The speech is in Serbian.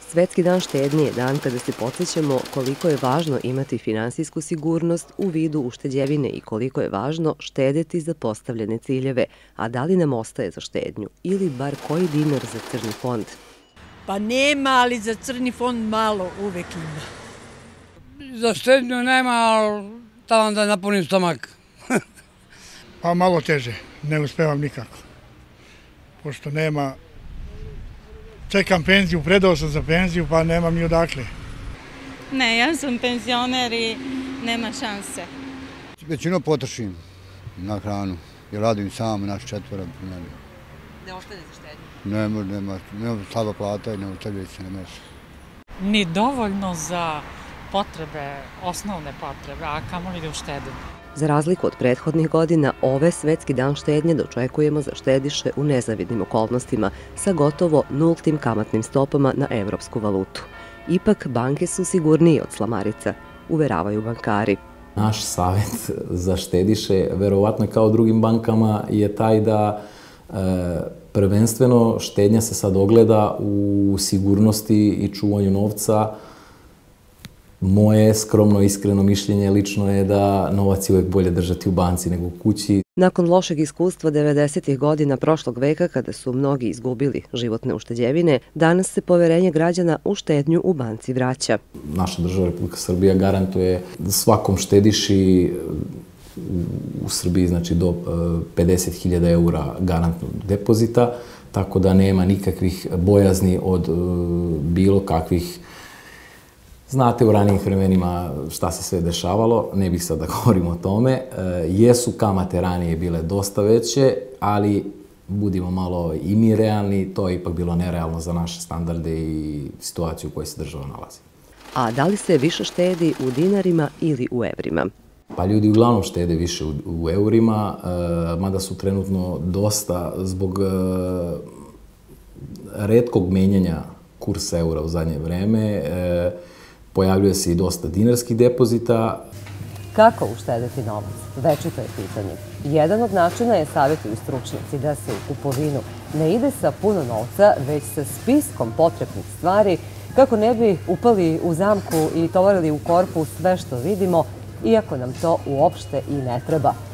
Svetski dan štednje je dan kada se podsjećamo koliko je važno imati finansijsku sigurnost u vidu ušteđevine i koliko je važno štedeti za postavljene ciljeve, a da li nam ostaje za štednju ili bar koji dinar za crni fond. Pa nema, ali za crni fond malo uvek ima. Za štednju nema, ali tamo da napunim stomak. Pa malo teže, ne uspevam nikako. Pošto nema, čekam penziju, predao sam za penziju, pa nemam ni odakle. Ne, ja sam penzioner i nema šanse. Većinu potrošim na hranu, jer radim sam, naš četvora. Ne ostaje za štednju? Nema slaba plata i ne ostavljaju se na meso. Ni dovoljno za potrebe, osnovne potrebe, a kamoli da uštedimo. Za razliku od prethodnih godina, ove Svetski dan štednje dočekujemo za štediše u nezavidnim okolnostima sa gotovo nultim kamatnim stopama na evropsku valutu. Ipak, banke su sigurnije od slamarica, uveravaju bankari. Naš savjet za štediše, verovatno kao drugim bankama, je taj da prvenstveno štednja se sad ogleda u sigurnosti i čuvanju novca. Moje skromno, iskreno mišljenje lično je da novac je uvek bolje držati u banci nego u kući. Nakon lošeg iskustva 90. godina prošlog veka, kada su mnogi izgubili životne ušteđevine, danas se poverenje građana u štednju u banci vraća. Naša država Republika Srbija garantuje svakom štediši u Srbiji, znači do 50.000 eura garantnog depozita, tako da nema nikakvih bojazni od bilo kakvih. Znate u ranijim vremenima šta se sve dešavalo, ne bih sad da govorim o tome. Jesu kamate ranije bile dosta veće, ali budimo malo i mi realni, to je ipak bilo nerealno za naše standarde i situaciju u kojoj se država nalazi. A da li se više štedi u dinarima ili u evrima? Pa ljudi uglavnom štede više u eurima, mada su trenutno dosta zbog retkog menjanja kursa eura u zadnje vreme. Pojavljuje se i dosta dinarskih depozita. Kako uštedeti novac? Večito je pitanje. Jedan od načina je, savjetuju stručnjaci, da se u kupovinu ne ide sa puno novca, već sa spiskom potrebnih stvari, kako ne bi upali u zamku i tovarili u korpu sve što vidimo, iako nam to uopšte i ne treba.